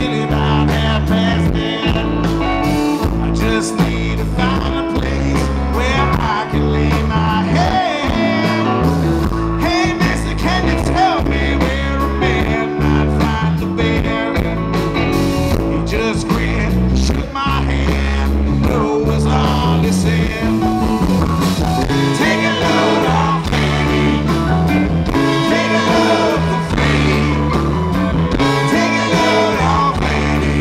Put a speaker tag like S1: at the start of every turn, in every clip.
S1: nearly about 10:30. I just need to find a place where I can lay my head. Hey, mister, can you tell me where a man might find the bed? He just grinned, shook my hand, no was all he said. Take a load off Fanny, take a load for free. Take a load off Fanny,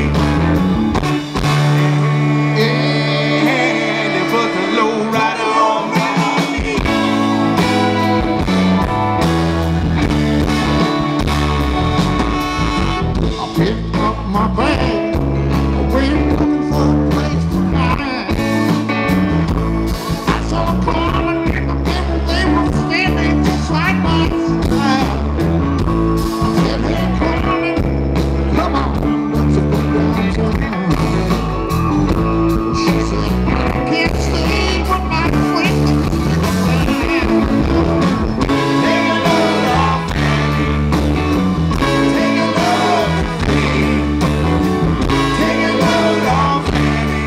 S1: and you put the load right on me. I picked up my bag, went looking for a place to hide. I saw a car and they were standing just like my side. I said, hey, Carmen, come on, let's go downtown. She said, I can't stay with my friends. Take a load off Fanny, take a load free. Take a load off Fanny,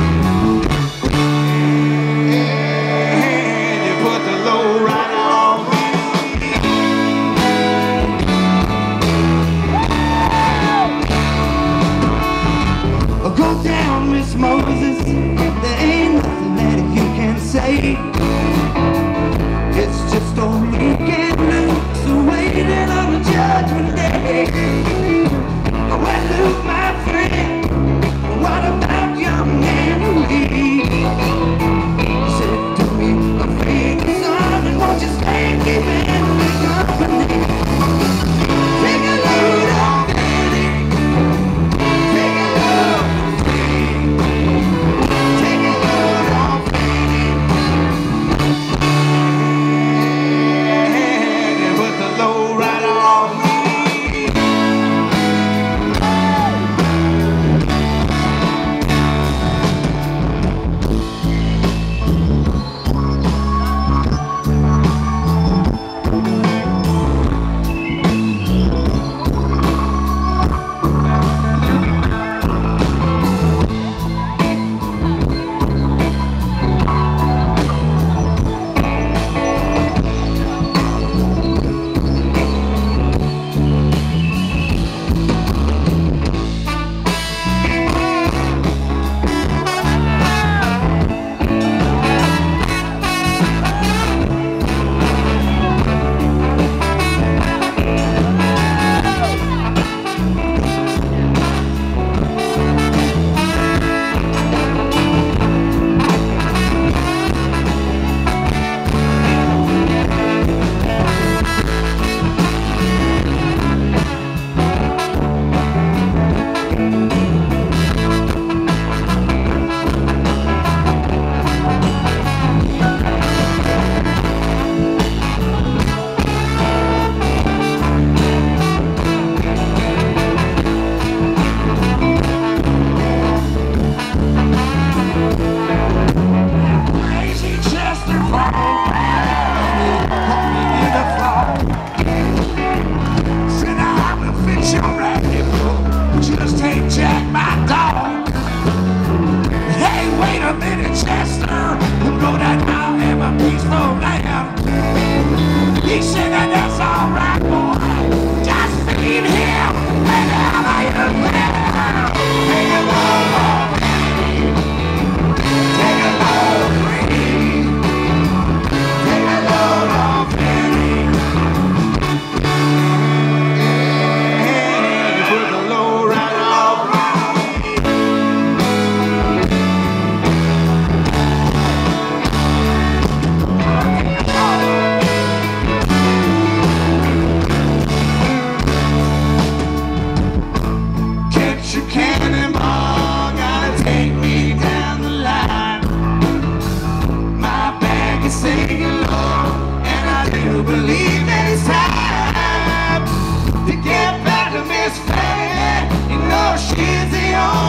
S1: and you put the load right on me. Go down, Miss Moses, there ain't nothing that you can say. It's just a weekend looks waiting on the judgment day. Well, Luke, my friend, what about young man Wieght? He said, do me a favor, son, and won't you stay and keep me company? Take a load off Fanny, take a load free. Take a load off Fanny, and you put the load right on me. Just ain't Jack, my dog. Hey, wait a minute, Chester. You know that I am a peaceful man. He said that that's all right, boy. Just feed him and out of your bed. Take a load off Fanny, take a load free. Take a load off Fanny, and you put the load right off me. Catch a cannonball, gotta take me down the line. My bag is singing low, and I do believe that it's time to get back to Miss Fanny. You know she's the only